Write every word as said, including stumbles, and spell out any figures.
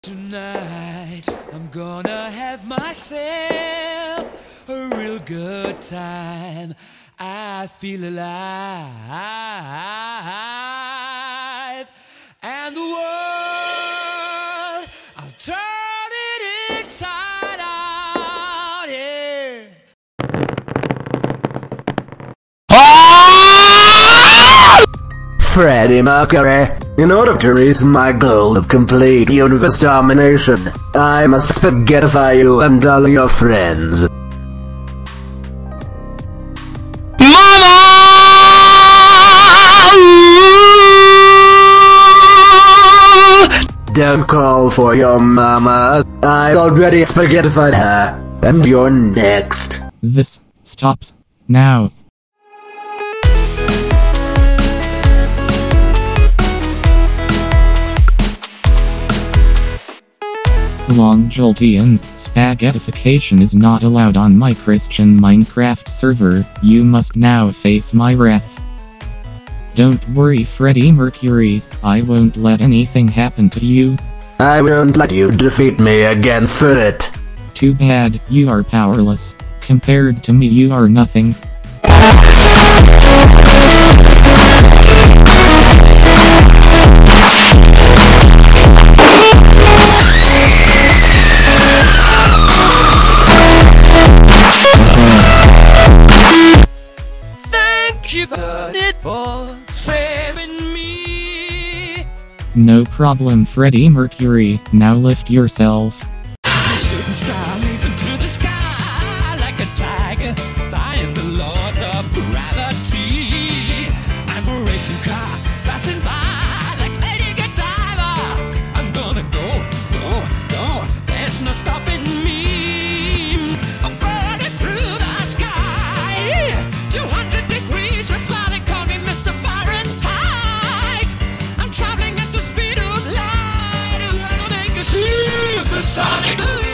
Tonight, I'm gonna have myself a real good time. I feel alive. And the world, I'll turn it inside out, yeah. Freddie Mercury. In order to reach my goal of complete universe domination, I must spaghettify you and all your friends. Don't call for your mama. I already spaghettified her. And you're next. This stops now. Long Jolteon, spaghetification is not allowed on my Christian Minecraft server. You must now face my wrath. Don't worry, Freddie Mercury, I won't let anything happen to you. I won't let you defeat me again, Furret. Too bad, you are powerless. Compared to me, you are nothing. Thank you for saving me. No problem, Freddie Mercury, now lift yourself. Shooting star leaping through the sky like a tiger, defying the laws of gravity. I'm a racing car passing by like Lady Godiva. I'm gonna go, go, go. There's no stopping me. I'm burning through the sky. two hundred degrees, just while they call me Mister Fahrenheit. I'm traveling at the speed of light. I'm gonna make a supersonic.